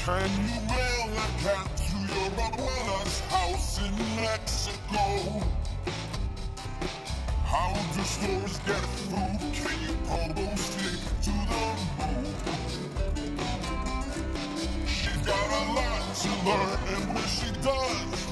Can you mail a cat to your abuela's house in Mexico? How do stores get food? Can you pogo stick to the moon? She's got a lot to learn, and when she does,